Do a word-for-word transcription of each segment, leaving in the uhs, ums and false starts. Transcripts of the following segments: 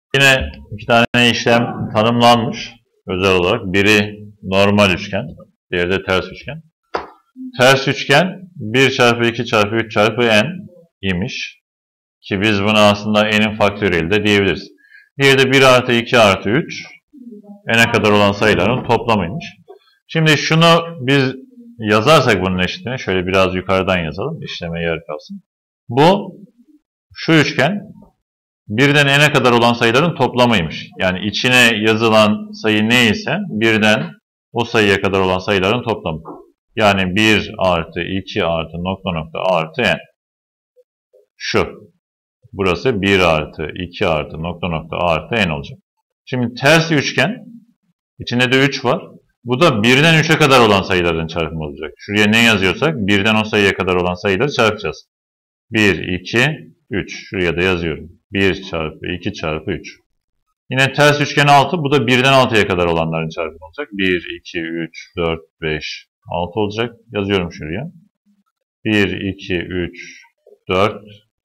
Yine iki tane işlem tanımlanmış özel olarak. Biri normal üçgen, diğeri de ters üçgen. Ters üçgen bir çarpı iki çarpı üç çarpı n imiş. Ki biz bunu aslında n'in faktöriyeli de diyebiliriz. Diğeri de bir artı iki artı üç n'e kadar olan sayıların toplamıymış. Şimdi şunu biz yazarsak bunun eşitliğini şöyle biraz yukarıdan yazalım. İşleme yer kalsın. Bu şu üçgen birden n'e kadar olan sayıların toplamıymış. Yani içine yazılan sayı neyse birden o sayıya kadar olan sayıların toplamı. Yani bir artı iki artı nokta nokta artı n. Şu. Burası bir artı iki artı nokta nokta artı n olacak. Şimdi ters üçgen içinde de üç var. Bu da birden üçe kadar olan sayıların çarpımı olacak. Şuraya ne yazıyorsak birden o sayıya kadar olan sayıları çarpacağız. bir, iki, üç. Şuraya da yazıyorum. bir çarpı iki çarpı üç. Yine ters üçgen altı. Bu da birden altıya kadar olanların çarpımı olacak. bir, iki, üç, dört, beş, altı olacak. Yazıyorum şuraya. bir, iki, üç, dört,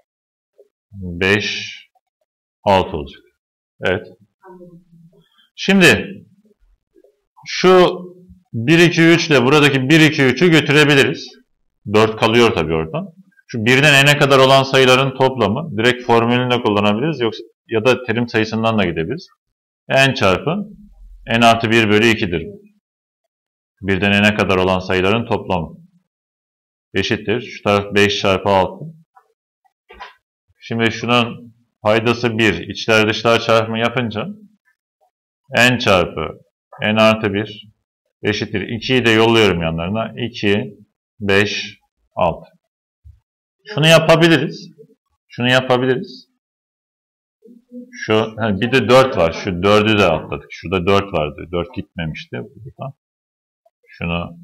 beş, altı olacak. Evet. Şimdi şu bir, iki, üç ile buradaki bir, iki, üçü götürebiliriz. dört kalıyor tabii oradan. Şu birden n'e kadar olan sayıların toplamı direkt formülünü de kullanabiliriz. Yoksa ya da terim sayısından da gidebiliriz. N çarpı n artı bir bölü iki'dir. birden n'e kadar olan sayıların toplamı. Eşittir. Şu taraf beş çarpı altı. Şimdi şunun paydası bir. İçler dışlar çarpımı yapınca n çarpı n artı bir eşittir. iki'yi de yolluyorum yanlarına. iki, beş, altı. Şunu yapabiliriz. Şunu yapabiliriz. Şu bir de dört var. Şu dördü de atladık. Şurada dört vardı. dört gitmemişti. Şunu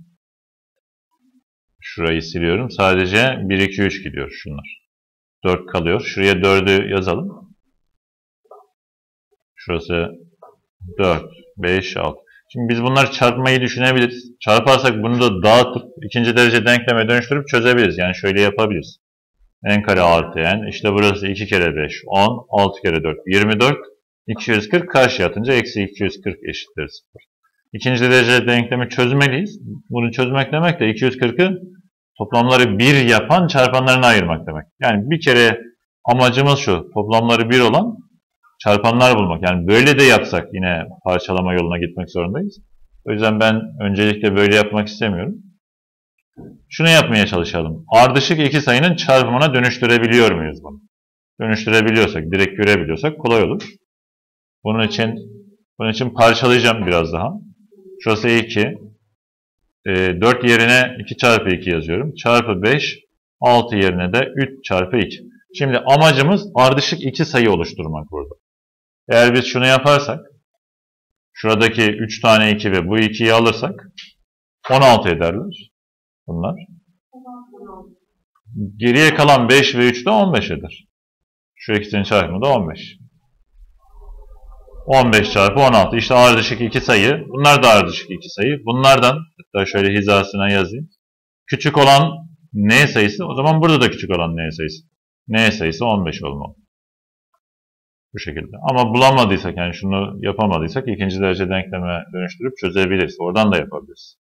şurayı siliyorum. Sadece bir, iki, üç gidiyor şunlar. dört kalıyor. Şuraya dördü yazalım. Şurası dört, beş, altı. Şimdi biz bunları çarpmayı düşünebiliriz. Çarparsak bunu da dağıtıp ikinci derece denkleme dönüştürüp çözebiliriz. Yani şöyle yapabiliriz. N kare artı n. İşte burası iki kere beş, on. altı kere dört, yirmi dört. iki yüz kırk karşıya atınca eksi iki yüz kırk eşittir sıfır. İkinci derece denklemi çözmeliyiz. Bunu çözmek demek de iki yüz kırk'ı toplamları bir yapan çarpanlarına ayırmak demek. Yani bir kere amacımız şu. Toplamları bir olan çarpanlar bulmak. Yani böyle de yapsak yine parçalama yoluna gitmek zorundayız. O yüzden ben öncelikle böyle yapmak istemiyorum. Şunu yapmaya çalışalım. Ardışık iki sayının çarpımına dönüştürebiliyor muyuz bunu? Dönüştürebiliyorsak, direkt görebiliyorsak kolay olur. Bunun için bunun için parçalayacağım biraz daha. Şurası iki. E, dört yerine iki çarpı iki yazıyorum. Çarpı beş. altı yerine de üç çarpı iki. Şimdi amacımız ardışık iki sayı oluşturmak burada. Eğer biz şunu yaparsak, şuradaki üç tane iki ve bu iki'yi alırsak on altı ederler bunlar. Geriye kalan beş ve üç de on beş eder. Şu ikisinin çarpımı da on beş. on beş çarpı on altı. İşte ardışık iki sayı. Bunlar da ardışık iki sayı. Bunlardan, hatta şöyle hizasına yazayım. Küçük olan n sayısı, o zaman burada da küçük olan n sayısı. N sayısı on beş olmalı. Bu şekilde. Ama bulamadıysak, yani şunu yapamadıysak ikinci derece denkleme dönüştürüp çözebiliriz. Oradan da yapabiliriz.